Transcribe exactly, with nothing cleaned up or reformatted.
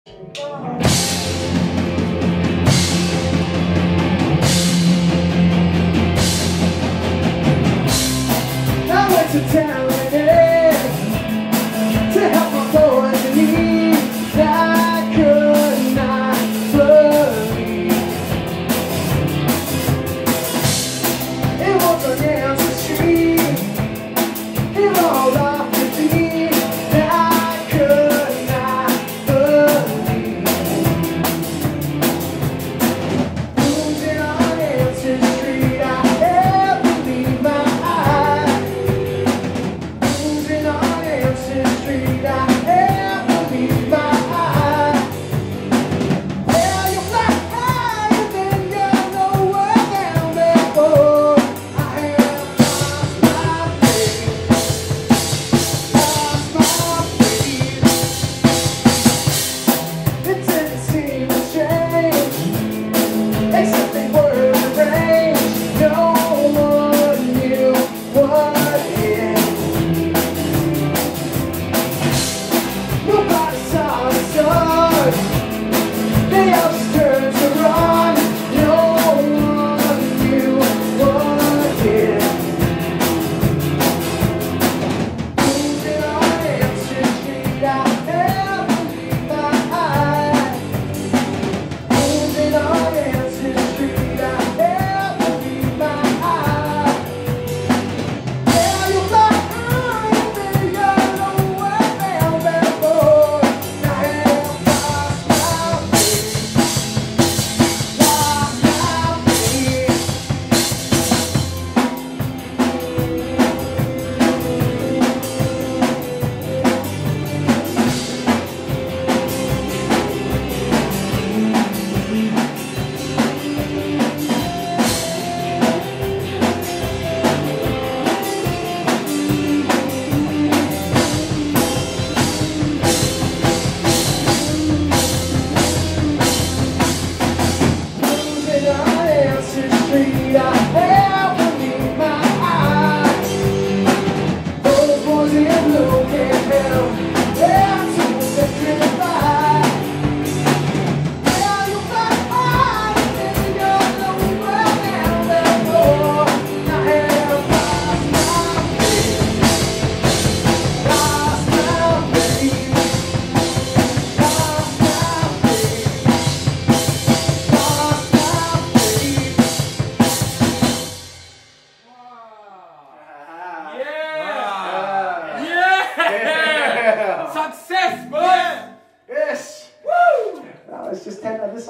I went to town to help my boys in need. I could not believe it was on Yancy Street. It rolled off the beat. I could not believe losing on Yancy Street. I can't believe my eyes. Losing on Yancy Street. I can't believe my eyes. Yeah, you're black eyes and you're nowhere down there, boy. I have lost my faith. Lost my faith. It didn't seem to change, except they were arranged. No one knew what hit. Nobody saw the stars. They all just turned to run. No one knew what hit. Losing on Yancy Street, I can't believe my eyes. Losing on Yancy Street, I can't believe my eyes. Yeah, you're black eyes and you're nowhere down there, boy. I have lost my faith. Lost my faith. Losing on Yancy Street, I can't believe my eyes. Those boys in blue can't help. They're too petrified. Yeah, you're black eyes and you're nowhere down there, boy. I have lost my faith. Lost my faith. Lost my faith. Lost my faith. Yeah! Yeah! Success, boys! Yes! Woo! That was just ten of this.